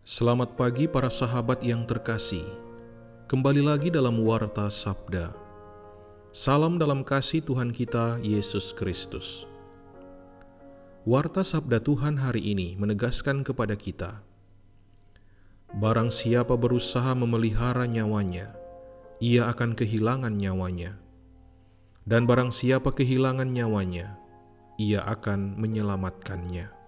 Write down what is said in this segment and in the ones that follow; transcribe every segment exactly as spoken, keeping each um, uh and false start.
Selamat pagi para sahabat yang terkasih. Kembali lagi dalam Warta Sabda. Salam dalam kasih Tuhan kita Yesus Kristus. Warta Sabda Tuhan hari ini menegaskan kepada kita, barang siapa berusaha memelihara nyawanya, ia akan kehilangan nyawanya. Dan barang siapa kehilangan nyawanya, ia akan menyelamatkannya.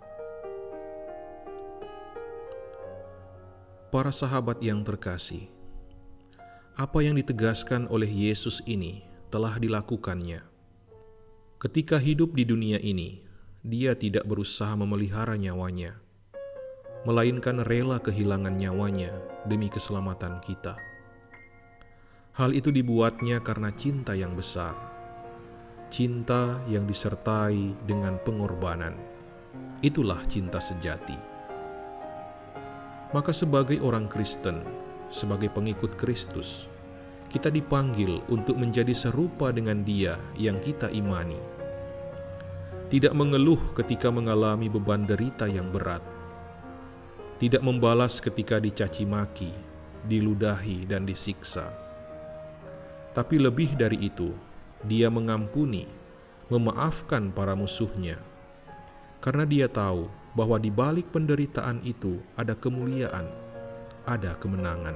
Para sahabat yang terkasih, apa yang ditegaskan oleh Yesus ini telah dilakukannya. Ketika hidup di dunia ini, dia tidak berusaha memelihara nyawanya, melainkan rela kehilangan nyawanya demi keselamatan kita. Hal itu dibuatnya karena cinta yang besar, cinta yang disertai dengan pengorbanan. Itulah cinta sejati. Maka sebagai orang Kristen, sebagai pengikut Kristus, kita dipanggil untuk menjadi serupa dengan Dia yang kita imani. Tidak mengeluh ketika mengalami beban derita yang berat. Tidak membalas ketika dicaci maki, diludahi dan disiksa. Tapi lebih dari itu, Dia mengampuni, memaafkan para musuhnya. Karena Dia tahu bahwa di balik penderitaan itu ada kemuliaan, ada kemenangan.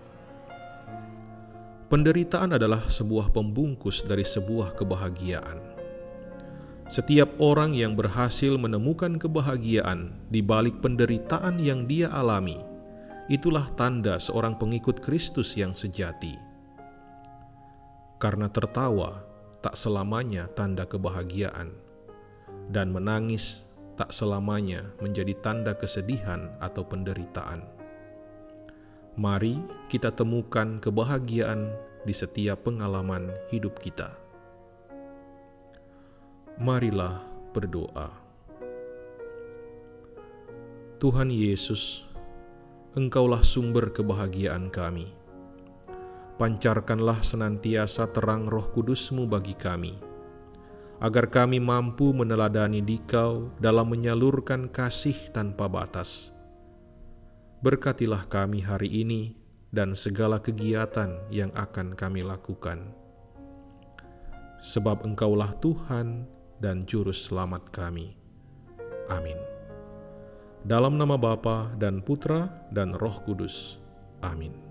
Penderitaan adalah sebuah pembungkus dari sebuah kebahagiaan. Setiap orang yang berhasil menemukan kebahagiaan di balik penderitaan yang dia alami, itulah tanda seorang pengikut Kristus yang sejati. Karena tertawa tak selamanya tanda kebahagiaan, dan menangis tak selamanya menjadi tanda kesedihan atau penderitaan. Mari kita temukan kebahagiaan di setiap pengalaman hidup kita. Marilah berdoa. Tuhan Yesus, Engkaulah sumber kebahagiaan kami. Pancarkanlah senantiasa terang Roh Kudus-Mu bagi kami, agar kami mampu meneladani Dikau dalam menyalurkan kasih tanpa batas. Berkatilah kami hari ini dan segala kegiatan yang akan kami lakukan. Sebab Engkaulah Tuhan dan Juru Selamat kami. Amin. Dalam nama Bapa dan Putra dan Roh Kudus. Amin.